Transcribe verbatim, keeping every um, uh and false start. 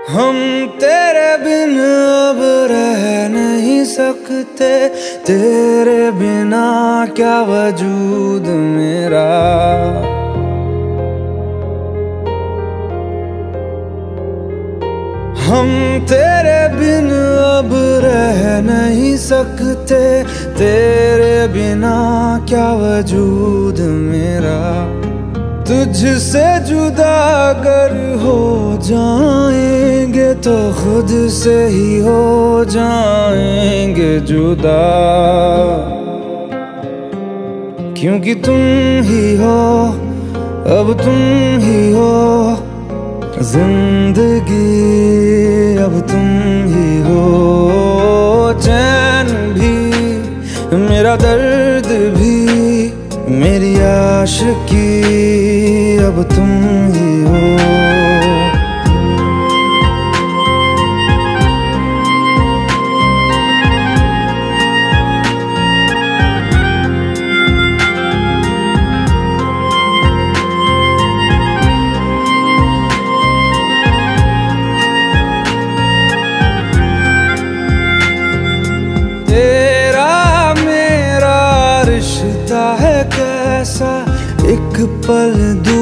हम तेरे बिन अब रह नहीं सकते, तेरे बिना क्या वजूद मेरा। हम तेरे बिन अब रह नहीं सकते, तेरे बिना क्या वजूद मेरा। तुझसे जुदा अगर हो जाएंगे तो खुद से ही हो जाएंगे जुदा, क्योंकि तुम ही हो, अब तुम ही हो जिंदगी, अब तुम ही हो। चैन भी मेरा दर्द भी मेरी आशिकी, अब तुम ही हो। तेरा मेरा रिश्ता है कैसा, एक पल दूर